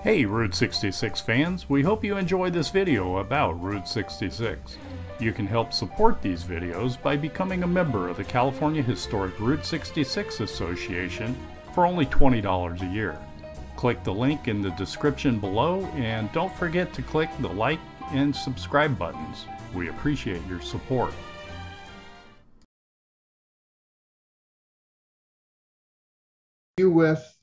Hey Route 66 fans, we hope you enjoyed this video about Route 66. You can help support these videos by becoming a member of the California Historic Route 66 Association for only $20 a year. Click the link in the description below and don't forget to click the like and subscribe buttons. We appreciate your support. U.S.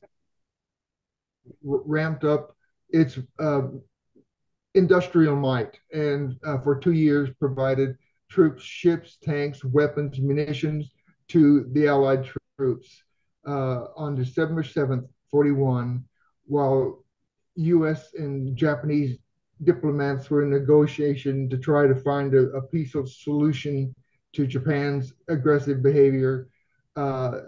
ramped up its industrial might and for 2 years provided troops, ships, tanks, weapons, munitions to the Allied troops. On December 7th, 41, while U.S. and Japanese diplomats were in negotiation to try to find a peaceful solution to Japan's aggressive behavior, uh,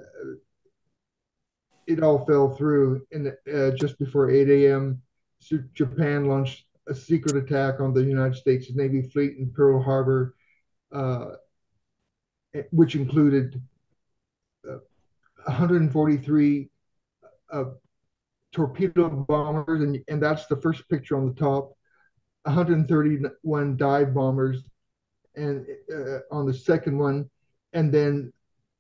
it all fell through. And just before 8 a.m., Japan launched a secret attack on the United States Navy fleet in Pearl Harbor, uh, which included 143 uh, torpedo bombers, and that's the first picture on the top, 131 dive bombers, and on the second one, and then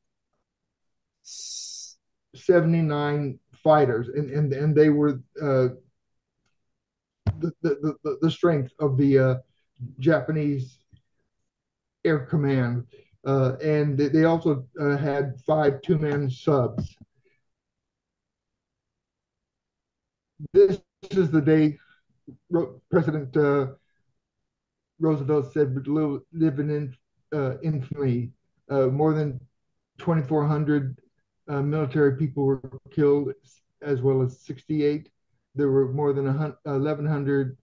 79 fighters, and they were the strength of the Japanese Air Command. And they also had 5 2-man subs. This is the day President Roosevelt said would live in infamy. More than 2,400 military people were killed, as well as 68. There were more than 1,100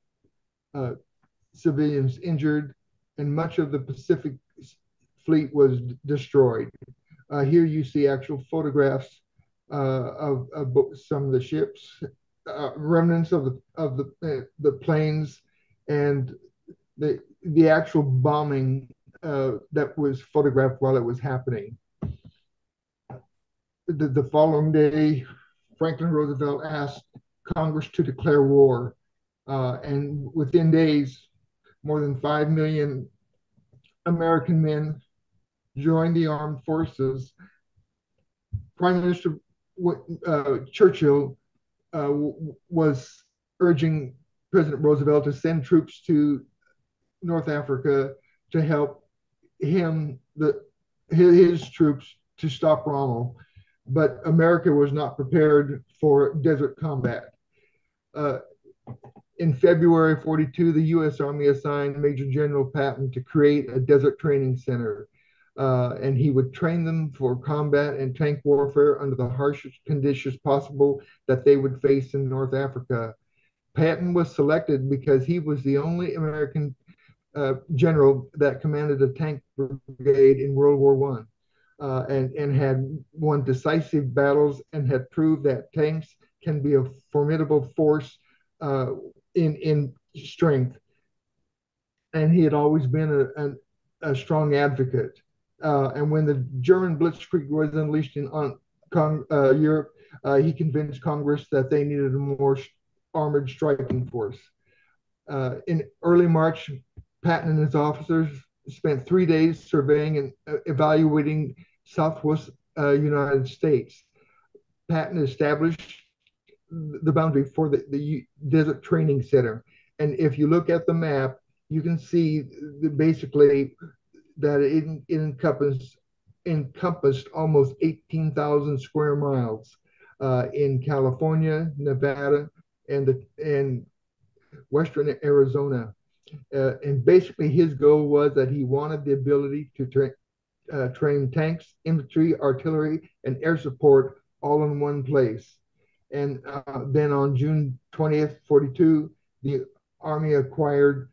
civilians injured, and much of the Pacific Fleet was destroyed. Here you see actual photographs of some of the ships, remnants of the planes, and the actual bombing that was photographed while it was happening. The following day, Franklin Roosevelt asked Congress to declare war, and within days, more than 5 million American men joined the armed forces. Prime Minister Churchill was urging President Roosevelt to send troops to North Africa to help his troops to stop Rommel, but America was not prepared for desert combat. Uh, in February 42, the U.S. Army assigned Major General Patton to create a desert training center, and he would train them for combat and tank warfare under the harshest conditions possible that they would face in North Africa. Patton was selected because he was the only American general that commanded a tank brigade in World War One, and had won decisive battles and had proved that tanks can be a formidable force in strength. And he had always been a strong advocate. And when the German blitzkrieg was unleashed on Europe, he convinced Congress that they needed a more armored striking force. In early March, Patton and his officers spent 3 days surveying and evaluating Southwest United States. Patton established the boundary for the Desert Training Center. And if you look at the map, you can see basically that it encompassed almost 18,000 square miles in California, Nevada, and Western Arizona. And basically, his goal was that he wanted the ability to train tanks, infantry, artillery, and air support all in one place. And then on June 20th, 42, the Army acquired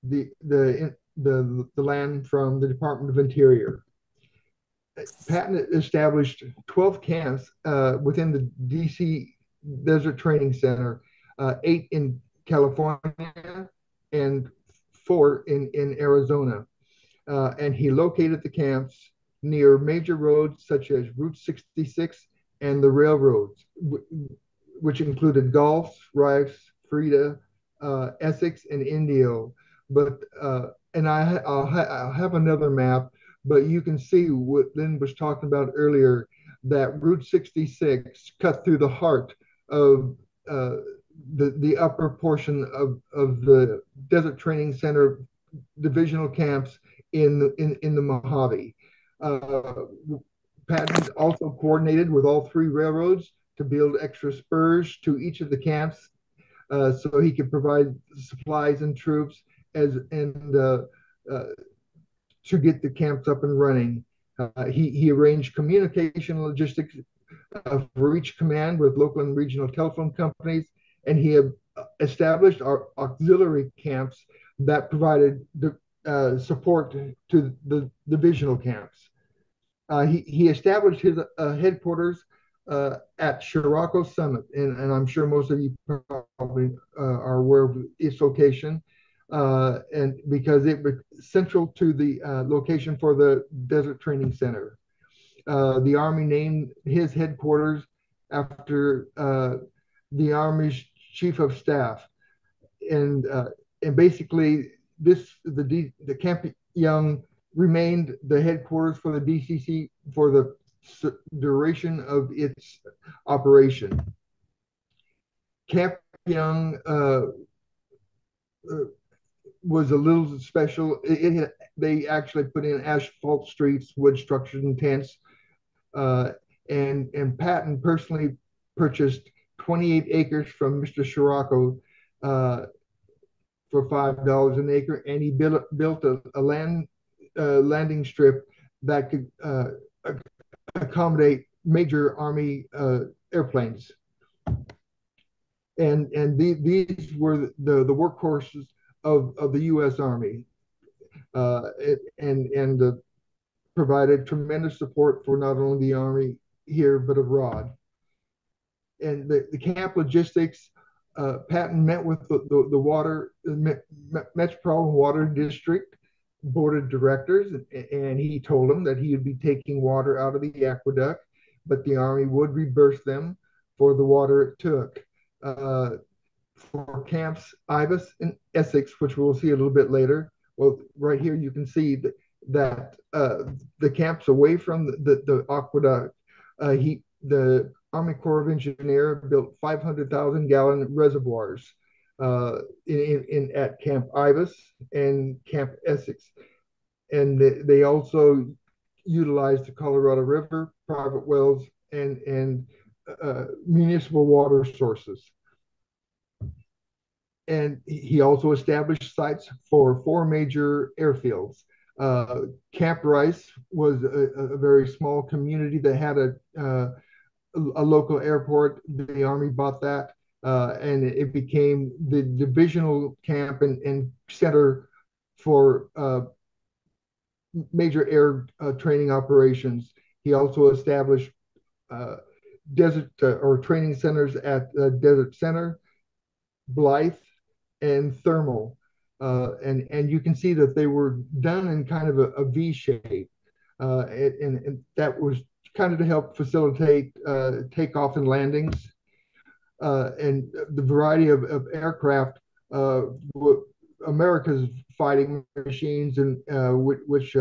the land from the Department of Interior. Patton established 12 camps within the DC Desert Training Center, 8 in California and 4 in Arizona. And he located the camps near major roads such as Route 66 and the railroads, which included Gulf, Rice, Frida, Essex, and Indio. But and I'll have another map, but you can see what Lynn was talking about earlier, that Route 66 cut through the heart of the upper portion of the Desert Training Center divisional camps in the Mojave. Uh, Patton also coordinated with all three railroads to build extra spurs to each of the camps, so he could provide supplies and troops uh, to get the camps up and running. He arranged communication logistics for each command with local and regional telephone companies, and he established our auxiliary camps that provided the support to the divisional camps. He established his headquarters at Shirako Summit, and I'm sure most of you probably are aware of its location, and because it was central to the location for the Desert Training Center. The Army named his headquarters after the Army's Chief of Staff, and basically the Camp Young remained the headquarters for the DCC for the duration of its operation. Camp Young was a little special. They actually put in asphalt streets, wood structures, and tents. And Patton personally purchased 28 acres from Mr. Shirako for $5 an acre, and he built a landing strip that could accommodate major Army airplanes. And these were the workhorses of the U.S. Army, and provided tremendous support for not only the Army here but abroad. And the camp logistics, Patton met with the Metropolitan Water District board of directors, and he told them that he would be taking water out of the aqueduct, but the Army would reimburse them for the water it took. For camps Ibis and Essex, which we'll see a little bit later, well, right here you can see that the camps away from the aqueduct, the Army Corps of Engineers built 500,000 gallon reservoirs at Camp Ibis and Camp Essex, and they also utilized the Colorado River, private wells, and municipal water sources. And he also established sites for 4 major airfields. Camp Rice was a very small community that had a local airport. The Army bought that, and it became the divisional camp and center for major air training operations. He also established desert or training centers at Desert Center, Blythe, and Thermal. And you can see that they were done in kind of a V shape. And that was kind of to help facilitate takeoff and landings. And the variety of aircraft, America's fighting machines, and which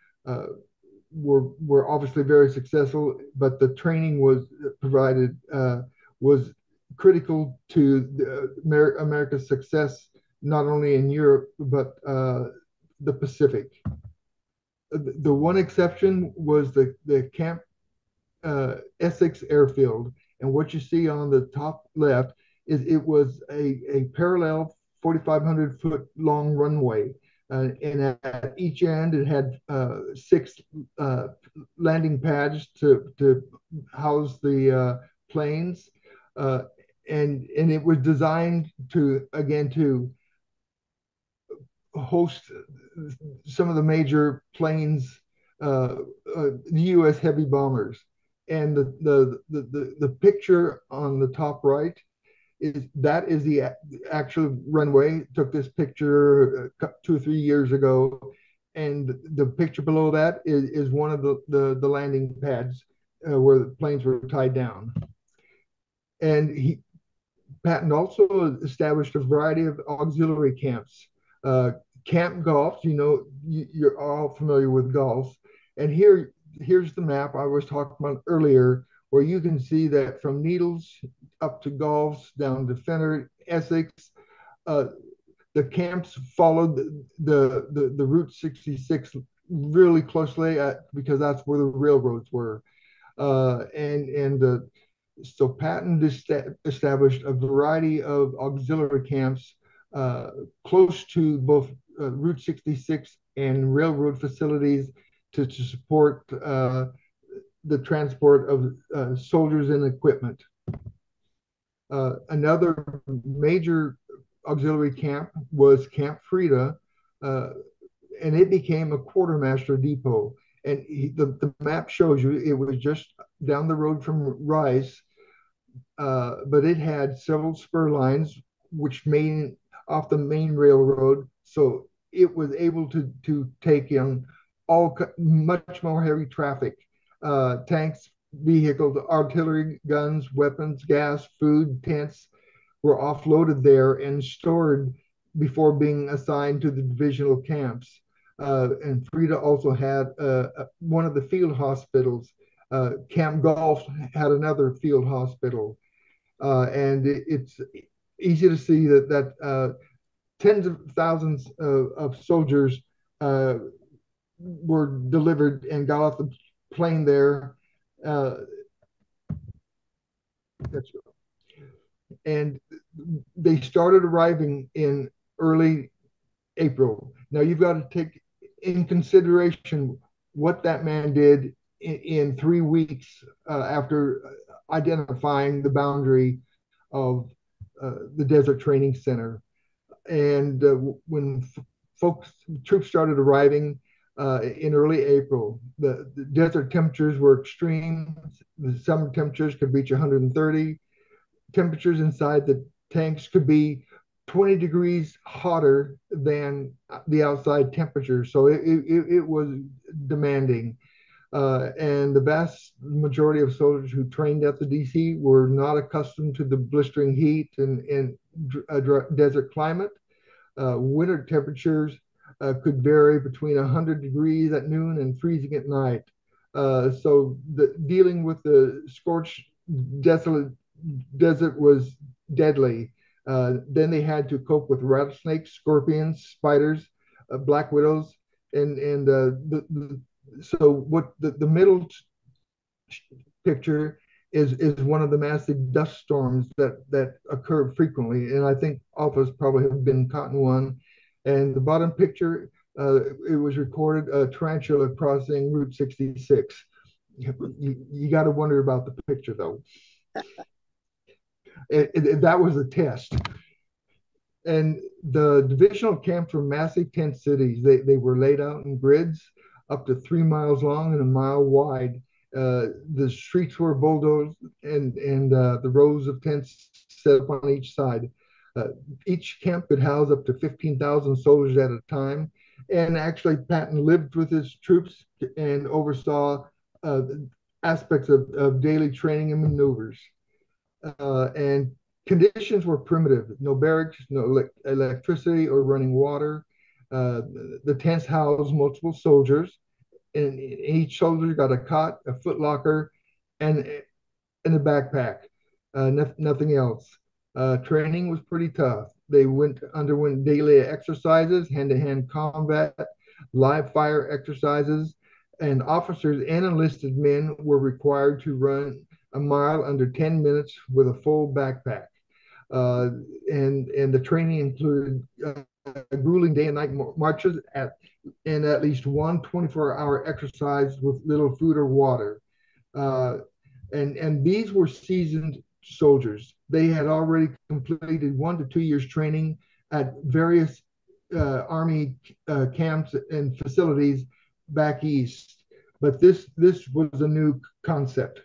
were obviously very successful, but the training was provided was critical to America's success, not only in Europe, but the Pacific. The one exception was the Camp Essex Airfield. And what you see on the top left is it was a parallel 4,500 foot long runway. And at each end, it had 6 landing pads to house the planes. And it was designed to host some of the major planes, the U.S. heavy bombers. And the picture on the top right is the actual runway. Took this picture 2 or 3 years ago, and the picture below that is one of the landing pads where the planes were tied down. And Patton also established a variety of auxiliary camps. Uh, Camp Golf, you're all familiar with golf. And here's the map I was talking about earlier, where you can see that from Needles up to Golfs, down to Fenner, Essex, uh, the camps followed the Route 66 really closely because that's where the railroads were. So Patton established a variety of auxiliary camps close to both Route 66 and railroad facilities to support the transport of soldiers and equipment. Another major auxiliary camp was Camp Frida, uh, and it became a quartermaster depot. And the map shows you it was just down the road from Rice, but it had several spur lines which main off the main railroad, so it was able to take in much more heavy traffic, tanks, vehicles, artillery, guns, weapons, gas, food, tents were offloaded there and stored before being assigned to the divisional camps. And Frida also had one of the field hospitals. Camp Golf had another field hospital. And it's easy to see that tens of thousands of soldiers uh, were delivered and got off the plane there. Uh, and they started arriving in early April. Now you've got to take in consideration what that man did in 3 weeks after identifying the boundary of the Desert Training Center. And when troops started arriving in early April, the desert temperatures were extreme. The summer temperatures could reach 130. Temperatures inside the tanks could be 20 degrees hotter than the outside temperature. So it was demanding. And the vast majority of soldiers who trained at the DC were not accustomed to the blistering heat and desert climate. Winter temperatures could vary between 100 degrees at noon and freezing at night. So dealing with the scorched, desolate desert was deadly. Then they had to cope with rattlesnakes, scorpions, spiders, black widows, and so what the middle picture is one of the massive dust storms that occur frequently, and I think all of us probably have been caught in one. And the bottom picture, it was recorded a tarantula crossing Route 66. You got to wonder about the picture though. That was a test. And the divisional camps were massive tent cities. They were laid out in grids up to 3 miles long and a mile wide. The streets were bulldozed and the rows of tents set up on each side. Each camp could house up to 15,000 soldiers at a time. And actually, Patton lived with his troops and oversaw aspects of daily training and maneuvers. And conditions were primitive: no barracks, no electricity or running water. The tents housed multiple soldiers, and each soldier got a cot, a footlocker, and a backpack. Nothing else. Training was pretty tough. They underwent daily exercises, hand-to-hand combat, live fire exercises, and officers and enlisted men were required to run a mile under 10 minutes with a full backpack. And the training included grueling day and night marches and at least one 24-hour exercise with little food or water. And these were seasoned soldiers. They had already completed 1 to 2 years training at various Army camps and facilities back east. But this was a new concept.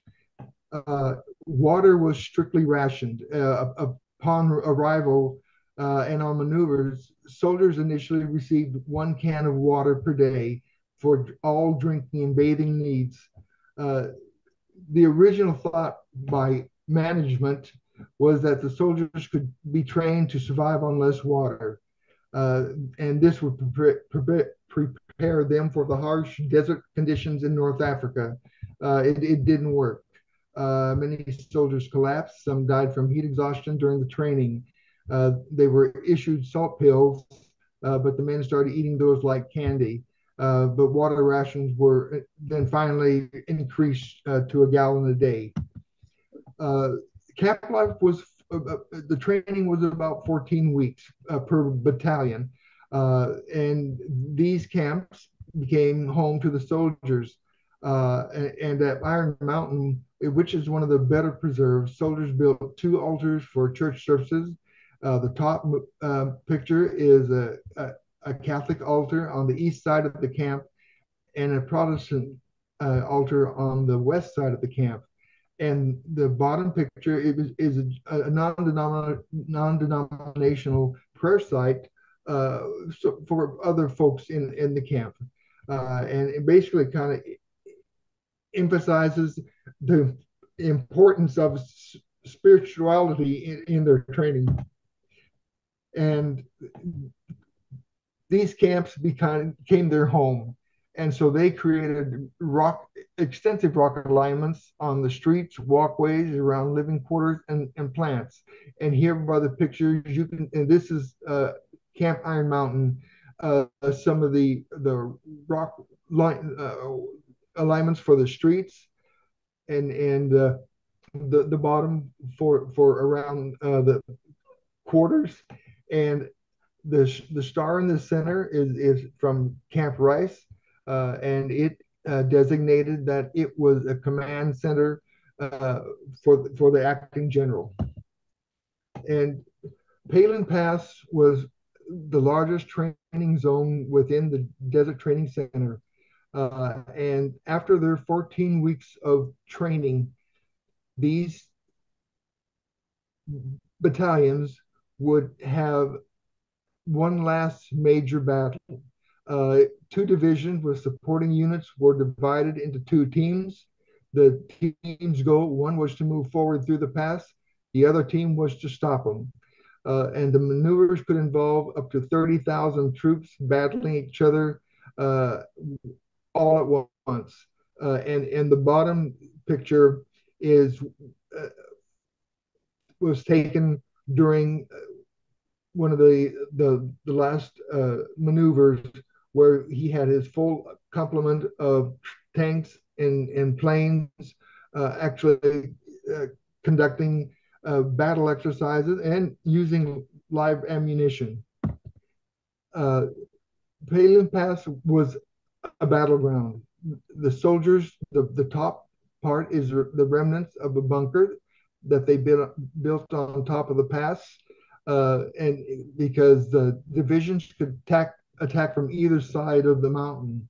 Water was strictly rationed. Upon arrival and on maneuvers, soldiers initially received 1 can of water per day for all drinking and bathing needs. The original thought by management was that the soldiers could be trained to survive on less water. Uh, and this would prepare them for the harsh desert conditions in North Africa. It didn't work. Many soldiers collapsed. Some died from heat exhaustion during the training. They were issued salt pills, but the men started eating those like candy. But water rations were then finally increased to a gallon a day. Uh, Camp life was the training was about 14 weeks per battalion, and these camps became home to the soldiers. And at Iron Mountain, which is one of the better preserved, soldiers built two altars for church services. The top picture is a Catholic altar on the east side of the camp, and a Protestant altar on the west side of the camp. And the bottom picture is a non-denominational prayer site so for other folks in the camp. And it basically kind of emphasizes the importance of spirituality in their training. And these camps became their home. And so they created extensive rock alignments on the streets, walkways, around living quarters, and plants. And here by the pictures, you can, and this is Camp Iron Mountain, some of the rock line, alignments for the streets, and the bottom for around the quarters. And the star in the center is from Camp Rice, and it designated that it was a command center for the acting general. And Palin Pass was the largest training zone within the Desert Training Center. And after their 14 weeks of training, these battalions would have one last major battle. Two divisions with supporting units were divided into two teams. The team's goal, one was to move forward through the pass, the other team was to stop them. And the maneuvers could involve up to 30,000 troops battling each other all at once. And the bottom picture was taken during one of the last maneuvers, where he had his full complement of tanks and planes actually conducting battle exercises and using live ammunition. Palin Pass was a battleground. The soldiers, the top part is the remnants of a bunker that they built on top of the pass. And because the divisions could attack from either side of the mountain.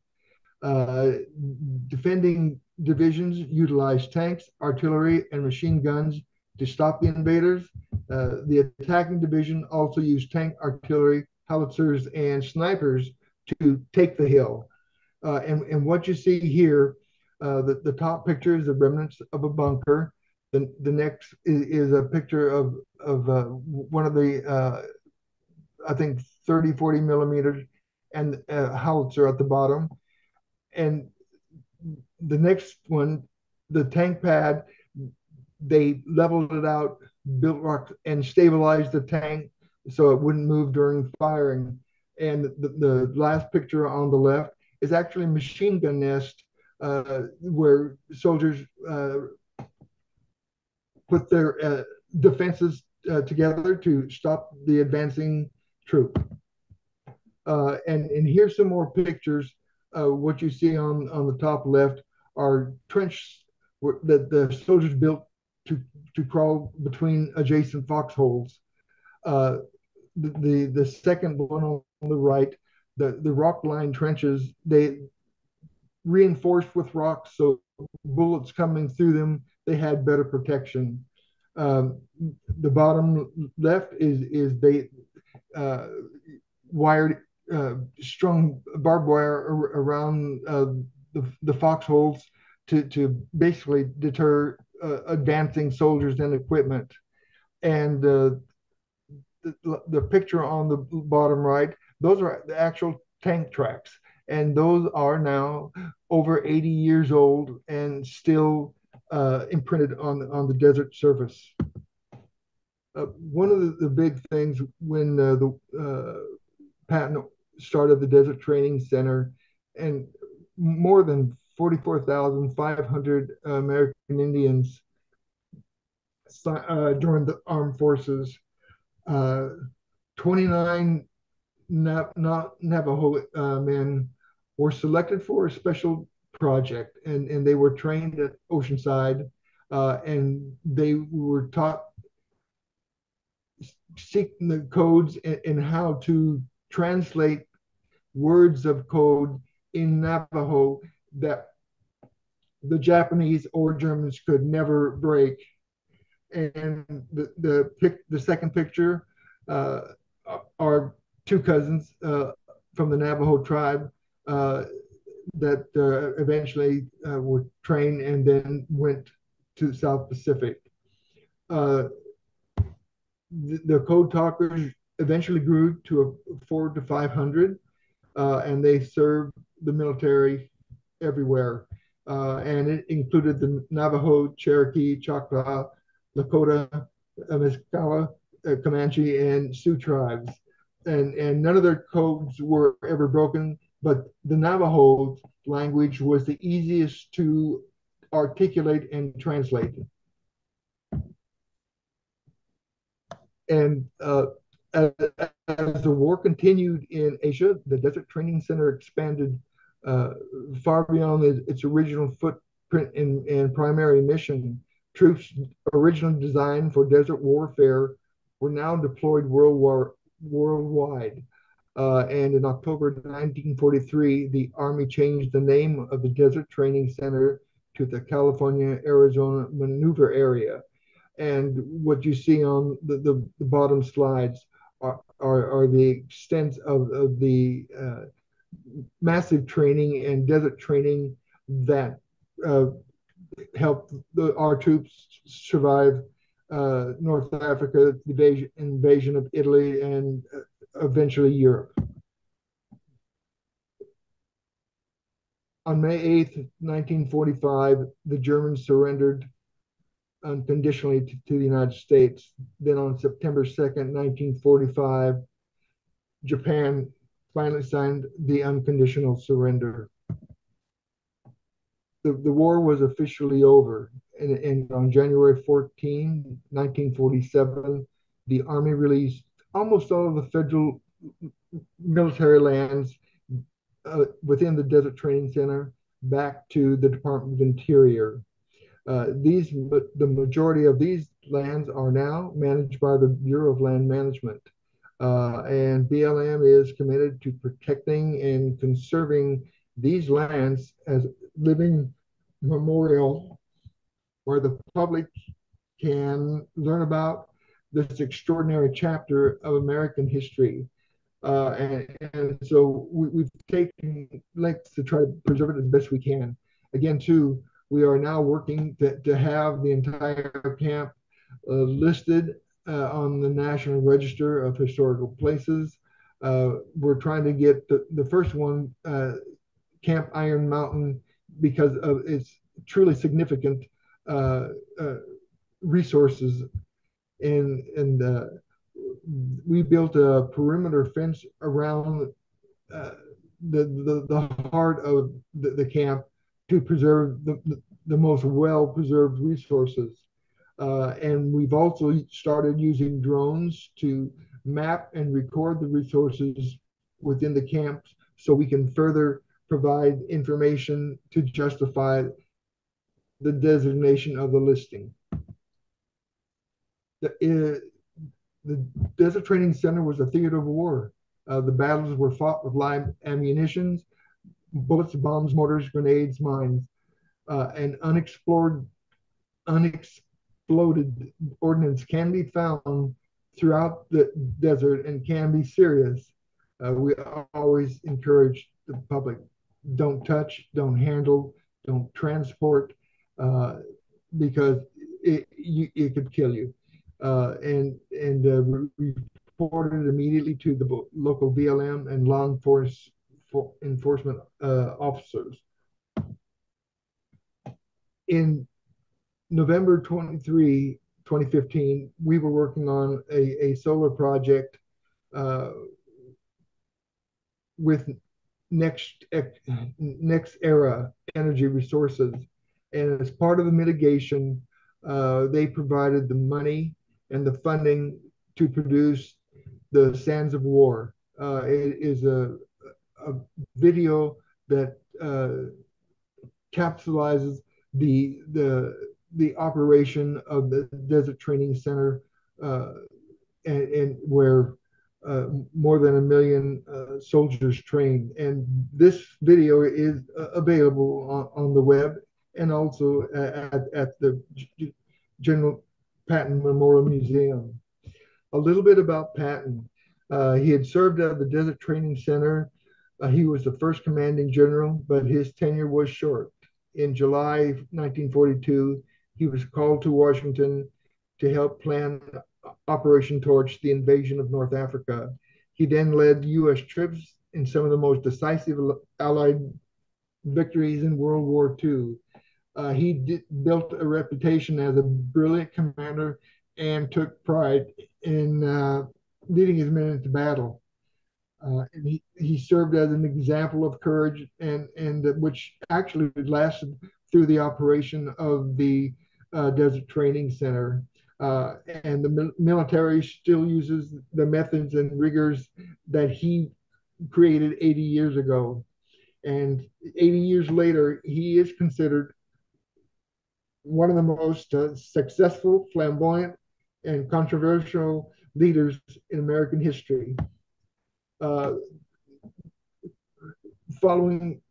Defending divisions utilized tanks, artillery, and machine guns to stop the invaders. The attacking division also used tank, artillery, howitzers, and snipers to take the hill. And what you see here, the top picture is the remnants of a bunker. The next is a picture of one of the, I think, 30, 40 millimeters, and a howitzer at the bottom. And the next one, the tank pad, they leveled it out, built rock, and stabilized the tank so it wouldn't move during firing. And the last picture on the left is actually a machine gun nest where soldiers put their defenses together to stop the advancing troop. And here's some more pictures. What you see on the top left are trenches that the soldiers built to crawl between adjacent foxholes. The second one on the right, the rock line trenches, they reinforced with rocks, so bullets coming through them, they had better protection. The bottom left is they wired strung barbed wire around the foxholes to basically deter advancing soldiers and equipment. And the picture on the bottom right, those are the actual tank tracks. And those are now over 80 years old and still imprinted on the desert surface. One of the big things when the Patton started the Desert Training Center, and more than 44,500 American Indians joined the armed forces. 29 Navajo men were selected for a special project, and they were trained at Oceanside, and they were taught seeking the codes and how to translate words of code in Navajo that the Japanese or Germans could never break. And the second picture uh, are two cousins from the Navajo tribe that eventually were trained and then went to the South Pacific. Uh, the code talkers eventually grew to 400 to 500, and they served the military everywhere. And it included the Navajo, Cherokee, Choctaw, Lakota, Mescala, Comanche, and Sioux tribes. And none of their codes were ever broken, but the Navajo language was the easiest to articulate and translate. And as, as the war continued in Asia, the Desert Training Center expanded uh, far beyond its original footprint and primary mission. Troops originally designed for desert warfare were now deployed worldwide. And in October 1943, the Army changed the name of the Desert Training Center to the California Arizona Maneuver Area. And what you see on the bottom slides are the extent of the massive training and desert training that uh, helped our troops survive North Africa, the invasion of Italy, and eventually Europe. On May 8th, 1945, the Germans surrendered unconditionally to the United States. Then on September 2nd, 1945, Japan finally signed the unconditional surrender. The war was officially over. And on January 14, 1947, the Army released almost all of the federal military lands within the Desert Training Center back to the Department of Interior. The majority of these lands are now managed by the Bureau of Land Management. And BLM is committed to protecting and conserving these lands as living memorial where the public can learn about this extraordinary chapter of American history. And so we've taken lengths to try to preserve it as best we can. Again, too, we are now working to have the entire camp listed on the National Register of Historical Places. We're trying to get the first one, Camp Iron Mountain, because of its truly significant uh, uh, resources. And we built a perimeter fence around uh, the heart of the camp to preserve the most well-preserved resources. And we've also started using drones to map and record the resources within the camps so we can further provide information to justify the designation of the listing. The Desert Training Center was a theater of war. The battles were fought with live ammunitions, bullets, bombs, mortars, grenades, mines, and unexploded ordnance can be found throughout the desert and can be serious. We always encourage the public, don't touch, don't handle, don't transport, because it could kill you. and reported immediately to the local BLM and enforcement officers. In November 2015, we were working on a solar project uh, with next era energy resources. And as part of the mitigation, they provided the money and the funding to produce the Sands of War. It is a video that capsulizes the operation of the Desert Training Center, uh, and where more than 1 million soldiers trained. And this video is available on the web and also at the General Patton Memorial Museum. A little bit about Patton. He had served at the Desert Training Center. He was the first commanding general, but his tenure was short. In July 1942, he was called to Washington to help plan Operation Torch, the invasion of North Africa. He then led U.S. troops in some of the most decisive Allied victories in World War II. He built a reputation as a brilliant commander and took pride in leading his men into battle. And he served as an example of courage, and which actually lasted through the operation of the Desert Training Center. And the military still uses the methods and rigors that he created 80 years ago. And 80 years later, he is considered one of the most successful, flamboyant, and controversial leaders in American history. Uh, Following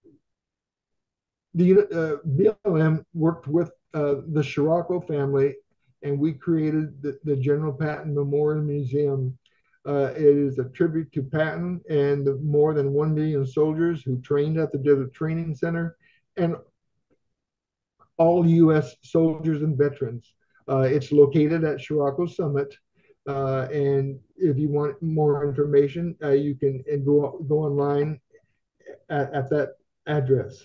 the BLM worked with the Scirocco family, and we created the General Patton Memorial Museum. It is a tribute to Patton and the more than 1 million soldiers who trained at the Desert Training Center, and all U.S. soldiers and veterans. It's located at Scirocco Summit. And if you want more information, you can go online at that address.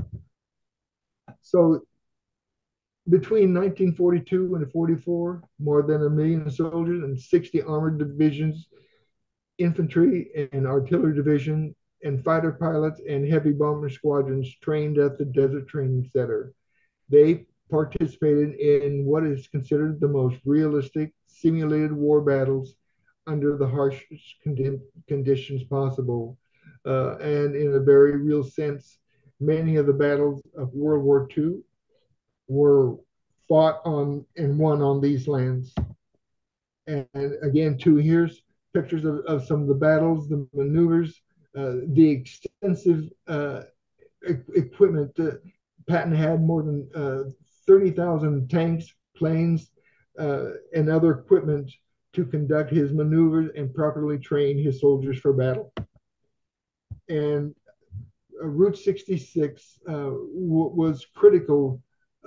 So between 1942 and 44, more than 1 million soldiers and 60 armored divisions, infantry and artillery division, and fighter pilots and heavy bomber squadrons trained at the Desert Training Center. They participated in what is considered the most realistic simulated war battles under the harshest conditions possible. And in a very real sense, many of the battles of World War II were fought on and won on these lands. And again, too, here's pictures of some of the battles, the maneuvers, the extensive equipment. Patton had more than 30,000 tanks, planes, and other equipment to conduct his maneuvers and properly train his soldiers for battle. And Route 66 was critical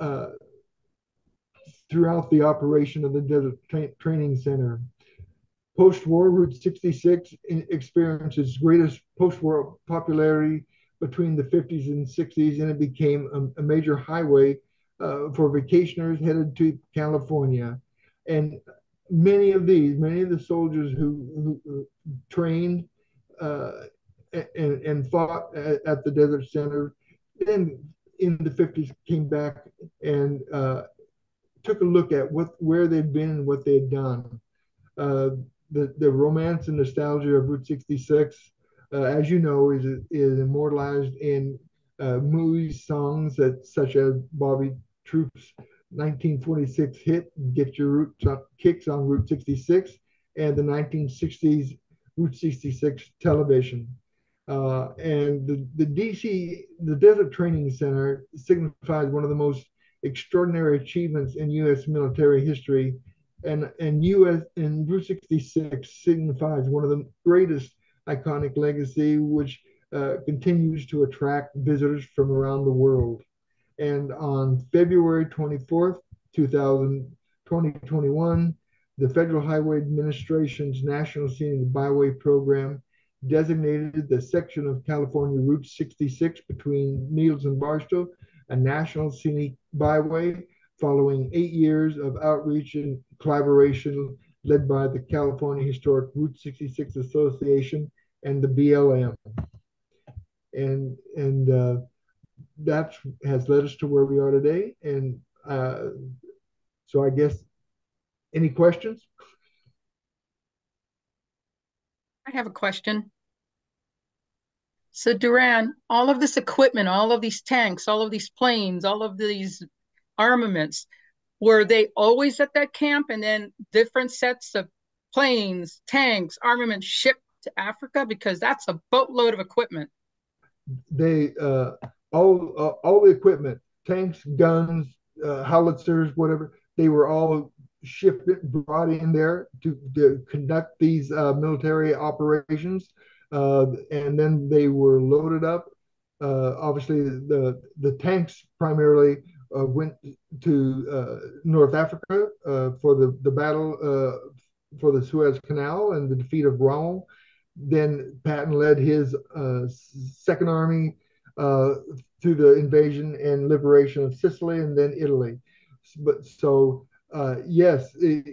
throughout the operation of the Desert Training Center. Post-war, Route 66 experienced its greatest post-war popularity between the 50s and 60s, and it became a major highway for vacationers headed to California. And many of the soldiers who trained and fought at the Desert Center, then in the 50s came back and took a look at where they'd been and what they'd done. The romance and nostalgia of Route 66, as you know, is immortalized in movies, songs such as Bobby Troupe's 1946 hit "Get Your Kicks on Route 66" and the 1960s Route 66 television. And the Desert Training Center signifies one of the most extraordinary achievements in U.S. military history, and Route 66 signifies one of the greatest iconic legacy, which continues to attract visitors from around the world. And on February 24th, 2021, The Federal Highway Administration's National Scenic Byway Program designated the section of California Route 66 between Needles and Barstow a National Scenic Byway following 8 years of outreach and collaboration led by the California Historic Route 66 Association and the BLM. And that has led us to where we are today. And so I guess, any questions? I have a question. So Doran, all of this equipment, all of these tanks, all of these planes, all of these armaments, were they always at that camp, and then different sets of planes, tanks, armaments shipped to Africa? Because that's a boatload of equipment. They all the equipment, tanks, guns, howitzers, whatever, they were all brought in there to conduct these military operations, and then they were loaded up. Obviously, the tanks primarily went to North Africa for the battle for the Suez Canal and the defeat of Rommel. Then Patton led his Second Army through the invasion and liberation of Sicily and then Italy. But so yes,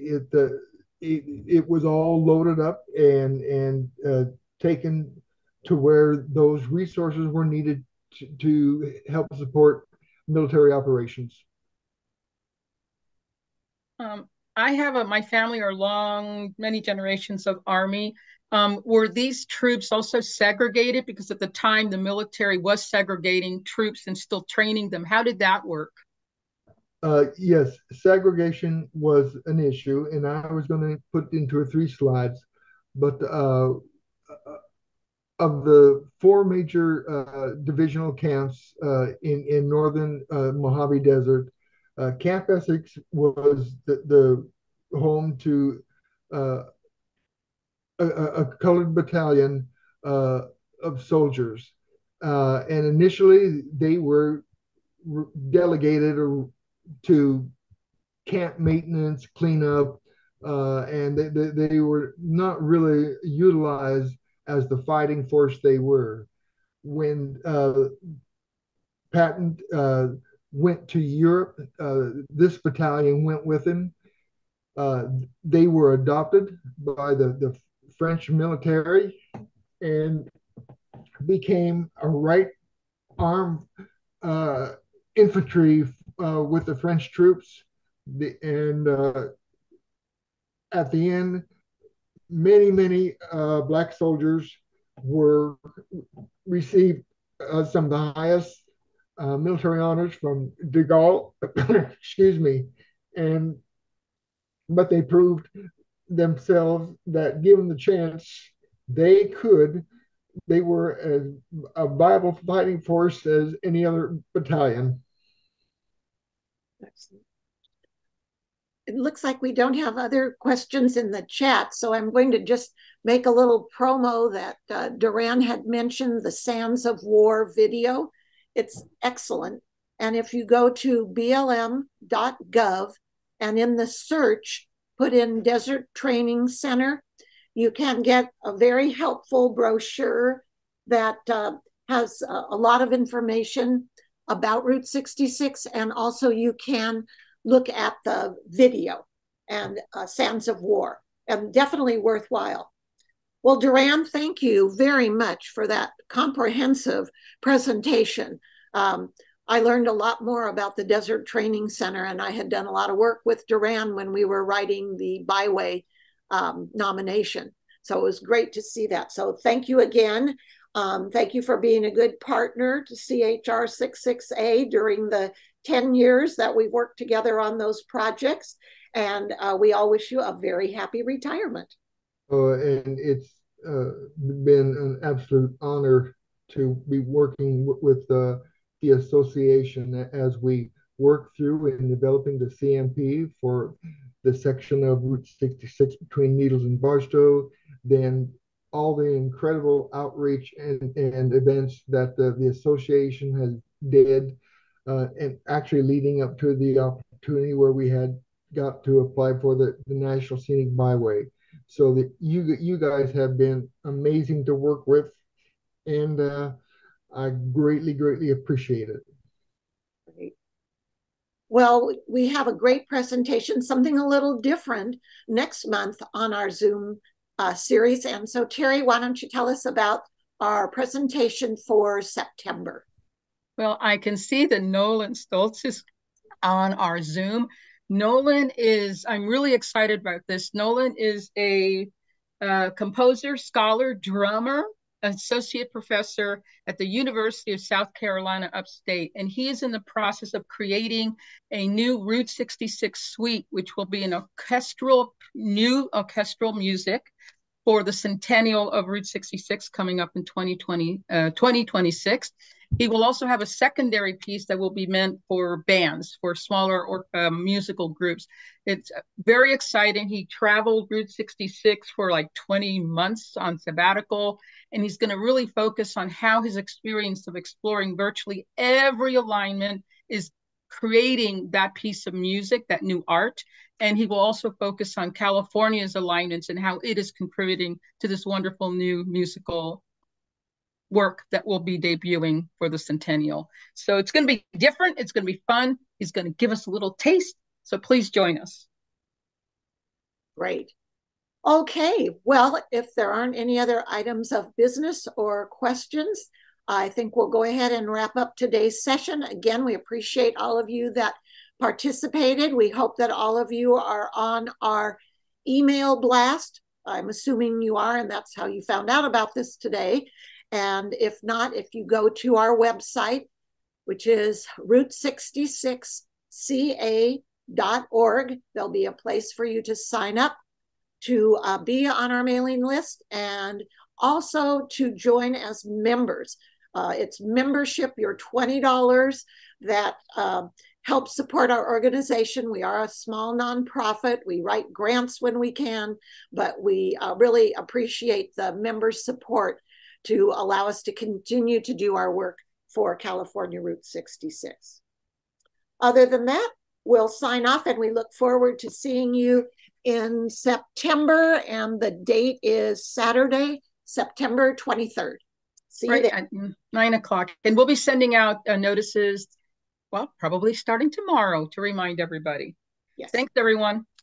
it was all loaded up and taken to where those resources were needed to help support military operations. I have my family are many generations of Army. Were these troops also segregated? Because at the time the military was segregating troops and still training them. How did that work? Yes, segregation was an issue, and I was going to put into 3 slides, but of the 4 major divisional camps in northern Mojave Desert, Camp Essex was the home to a colored battalion of soldiers. And initially, they were delegated to camp maintenance, cleanup, and they were not really utilized as the fighting force they were. When Patton went to Europe, this battalion went with him. They were adopted by the French military and became a right arm infantry with the French troops. And at the end, many black soldiers received some of the highest military honors from de Gaulle, excuse me, but they proved themselves that given the chance, they were as a viable fighting force as any other battalion. It looks like we don't have other questions in the chat, so I'm going to just make a little promo that Doran had mentioned, the Sands of War video. It's excellent. And if you go to blm.gov and in the search, put in Desert Training Center, you can get a very helpful brochure that has a lot of information about Route 66, and also you can look at the video and Sands of War, and definitely worthwhile. Well, Doran, thank you very much for that comprehensive presentation. I learned a lot more about the Desert Training Center, and I had done a lot of work with Doran when we were writing the Byway nomination. So it was great to see that. So thank you again. Thank you for being a good partner to CHR 66A during the 10 years that we've worked together on those projects. And we all wish you a very happy retirement. And it's been an absolute honor to be working with the association as we work through in developing the CMP for the section of Route 66 between Needles and Barstow, then all the incredible outreach and events that the association has did, and actually leading up to the opportunity where we had got to apply for the National Scenic Byway. So that you guys have been amazing to work with, and I greatly appreciate it. Great. Well, we have a great presentation, something a little different next month on our Zoom series. And so, Terry, why don't you tell us about our presentation for September? Well, I can see that Nolan Stoltz is on our Zoom. Nolan is, I'm really excited about this. Nolan is a composer, scholar, drummer, associate professor at the University of South Carolina upstate. And he is in the process of creating a new Route 66 suite, which will be an new orchestral music for the centennial of Route 66 coming up in 2026. He will also have a secondary piece that will be meant for bands, for smaller or musical groups. It's very exciting. He traveled Route 66 for like 20 months on sabbatical, and he's going to really focus on how his experience of exploring virtually every alignment is creating that piece of music, that new art. And he will also focus on California's alignments and how it is contributing to this wonderful new musical work that will be debuting for the centennial. So it's going to be different. It's going to be fun. He's going to give us a little taste. So please join us. Great. Okay. Well, if there aren't any other items of business or questions, I think we'll go ahead and wrap up today's session. Again, we appreciate all of you that participated. We hope that all of you are on our email blast. I'm assuming you are, and that's how you found out about this today. And if not, if you go to our website, which is route66ca.org, there'll be a place for you to sign up to be on our mailing list and also to join as members. It's membership, your $20 that helps support our organization. We are a small nonprofit. We write grants when we can, but we really appreciate the members' support to allow us to continue to do our work for California Route 66. Other than that, we'll sign off, and we look forward to seeing you in September, and the date is Saturday, September 23rd. See you there. At 9 o'clock. And we'll be sending out notices, well, probably starting tomorrow to remind everybody. Yes. Thanks, everyone.